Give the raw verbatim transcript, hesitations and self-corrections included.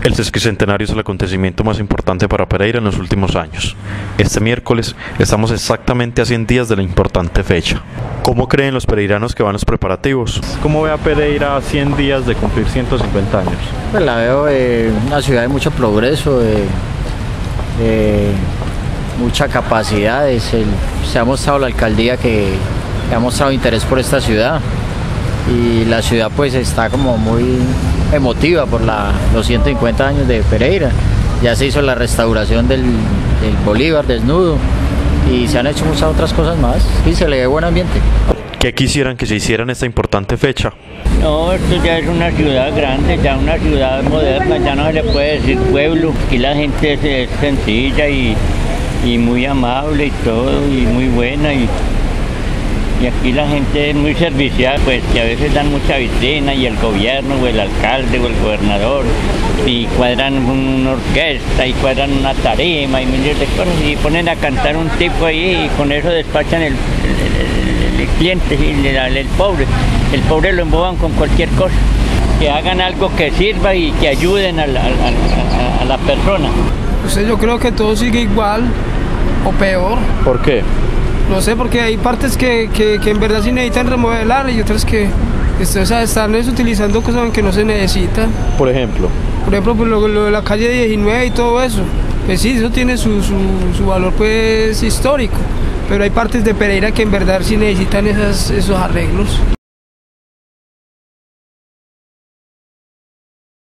El sesquicentenario es el acontecimiento más importante para Pereira en los últimos años. Este miércoles estamos exactamente a cien días de la importante fecha. ¿Cómo creen los pereiranos que van los preparativos? ¿Cómo ve a Pereira a cien días de cumplir ciento cincuenta años? Pues la veo eh, una ciudad de mucho progreso, de, de mucha capacidad. Es el, se ha mostrado la alcaldía que, que ha mostrado interés por esta ciudad, y la ciudad pues está como muy emotiva por la, los ciento cincuenta años de Pereira. Ya se hizo la restauración del, del Bolívar desnudo y se han hecho muchas otras cosas más y se le ve buen ambiente. ¿Qué quisieran que se hiciera en esta importante fecha? No, esto ya es una ciudad grande, ya una ciudad moderna, ya no se le puede decir pueblo. Aquí la gente es, es sencilla y, y muy amable y todo, y muy buena. Y, y aquí la gente es muy servicial, pues que a veces dan mucha vitrina, y el gobierno o el alcalde o el gobernador, y cuadran una orquesta y cuadran una tarima y miles de cosas, y ponen a cantar un tipo ahí y con eso despachan el, el, el, el cliente, el, el, el pobre. El pobre lo emboban con cualquier cosa. Que hagan algo que sirva y que ayuden a la, a, a, a la persona. Pues yo creo que todo sigue igual o peor. ¿Por qué? No sé, porque hay partes que, que, que en verdad sí necesitan remodelar y otras que o sea, están utilizando cosas que no se necesitan. Por ejemplo. Por ejemplo, pues lo, lo de la calle diecinueve y todo eso. Pues sí, eso tiene su, su, su valor pues histórico. Pero hay partes de Pereira que en verdad sí necesitan esas, esos arreglos.